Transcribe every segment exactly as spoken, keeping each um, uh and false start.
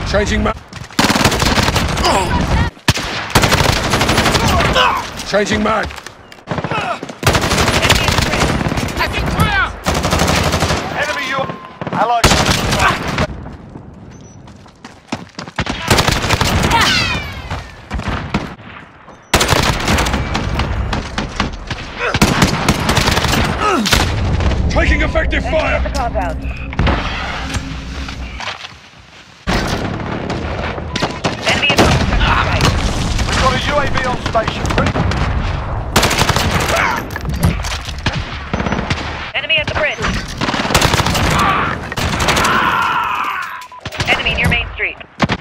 Changing mag. Changing mag. Taking fire! Enemy you. Allied. Taking effective fire. The compound. Enemy is on strike. We've got a U A V on station. Ready? Enemy at the bridge. Enemy near Main Street.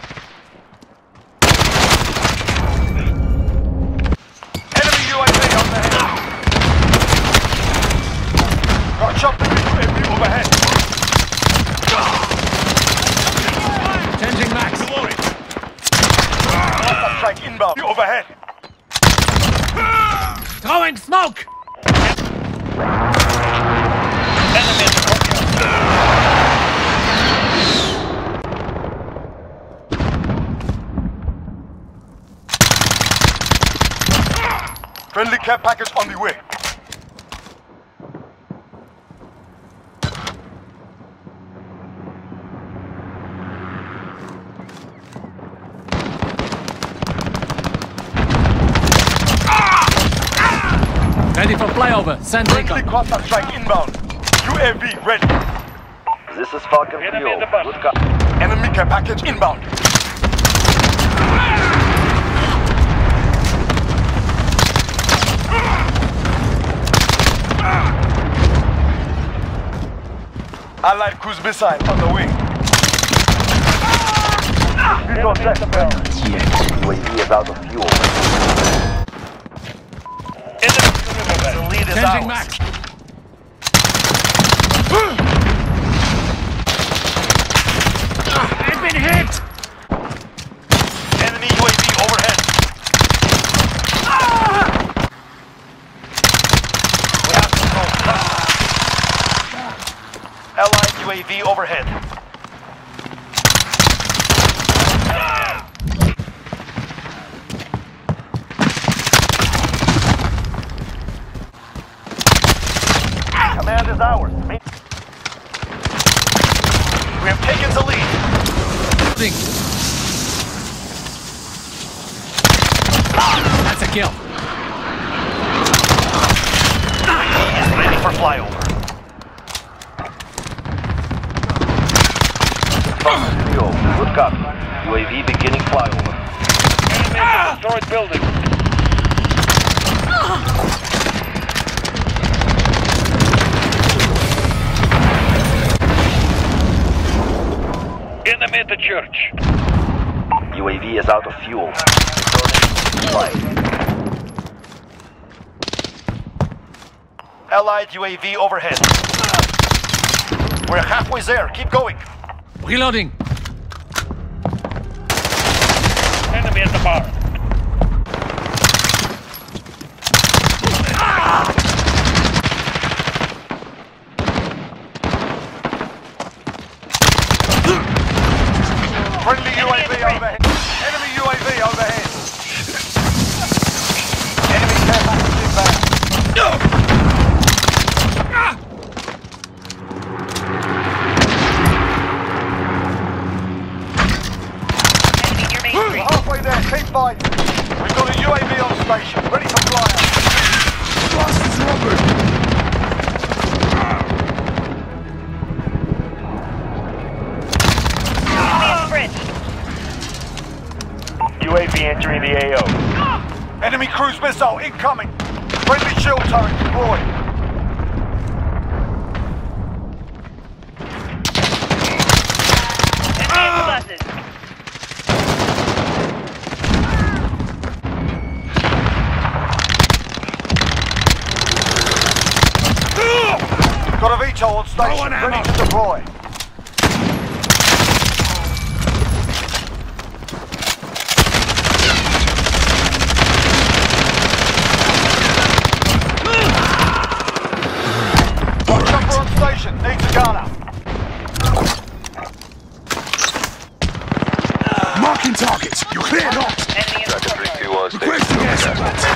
Enemy U A V on the head. Got chopper U A V overhead. Changing max. Contact track inbound. Overhead. Throwing smoke. Enemy. Friendly care package on the way. Ready for flyover. Send Friendly recon. contact track inbound. U A V ready. This is Falcon Fuel. Good copy. Enemy care package inbound. Allied cruise missile on the wing. U A V is out of fuel. The lead is Changing ours. max. I've been hit. Enemy U A V overhead. We have control. Allied U A V overhead. Command is ours. We have taken the lead. Think. That's a kill. Is ready for flyover. Falcon Fuel. Good copy. U A V beginning flyover. Enemy at the destroyed building. Enemy at the church. U A V is out of fuel. Flight. Allied U A V overhead. We're halfway there. Keep going. Reloading. Enemy at the bar. Friendly U A V overhead. Enemy U A V overhead. Enemy care package inbound. Enemy near Main Street. Halfway there. Keep fighting. We've got a U A V on station. Ready for flyout. Blast is Robert. Enemy at the bridge. U A V entering the A O. Enemy cruise missile incoming. Friendly shield turret deployed. Enemy at the buses. Got a V TOL on station. Ready to deploy. Chopper on station. Needs a gunner. Marking targets. You're clear, not. Enemy in the Striker three two one, stay Requesting air support.